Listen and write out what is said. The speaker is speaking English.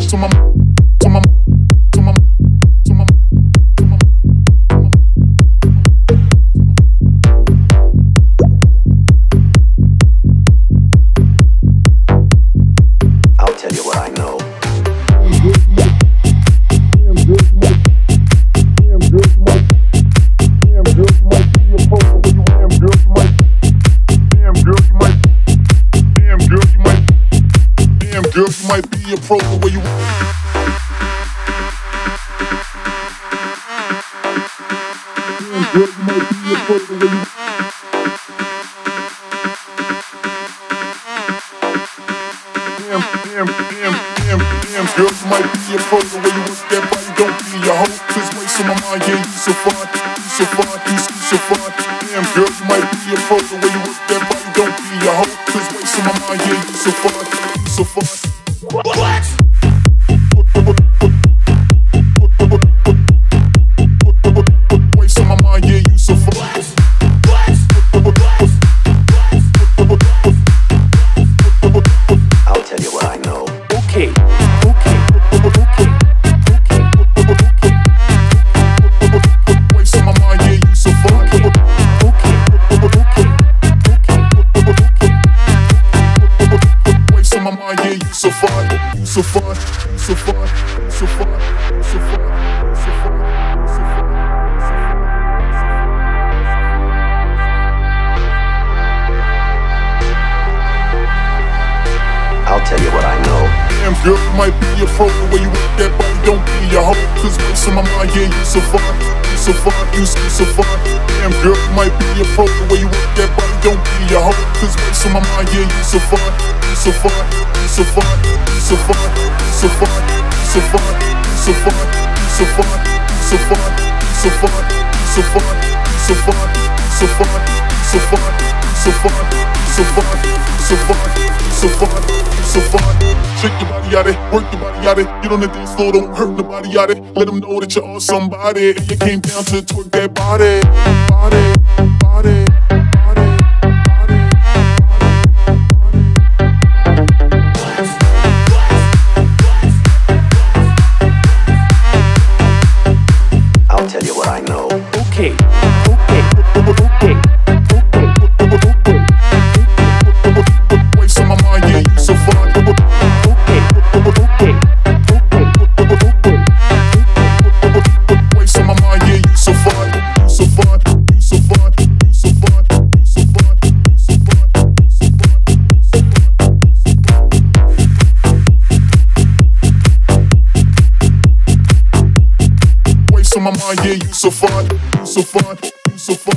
to my, to my, to my, to my, to my. I'll tell you what I know. Girl, you might be a pro the way you. Damn, girl, you might be a pro the way you. Damn, girl, you might be a pro the way you work that body. Don't be a hoe, 'cause waste on my mind, yeah, you so fine, you so fine, you so fine. Damn, girl, you might be a pro the way you work that body. Don't be a hoe, 'cause waste on my mind, yeah, you so fine, you so fine. What? Waste on my mind, yeah, you so fine. I'll tell you what I know. Okay. Waste on my mind, yeah, you so fine. Waste on my mind, yeah, you so fine. You so fine, you so fine, you so fine, you so fine, you so fine, you so fine. I'll tell you what I know. Damn, girl, you might be a pro the way you work that body. Don't be a hoe, 'cause waste on my mind, yeah, you so fine, you so fine, you so fine. Damn, girl, you might be a pro the way you work that body. Don't be a hoe, 'cause waste on my mind, yeah, you so fine, you so fine, you so fine, you so fine, you so fine, you so fine, you so fine, you so fine, you so fine, you so fine, you so fine, you so fine, you so fine, you so fine, you so fine, you so fine, you so fine, you so fine, you so fine. Shake your body out it, work your body out it. Get on the dance floor, don't hurt nobody out it. Let them know that you're all somebody. And you came down to twerk that body, body, body, body, body, I'll tell you what I know. Okay. waste on my mind, yeah, you so fine. Waste on my mind, yeah, you so fine. You so fine, you so fine, you so fine, you so fine, you so fine, you so fine, you so fine. Waste on my mind, yeah, you so fine, you so fine, you so fine.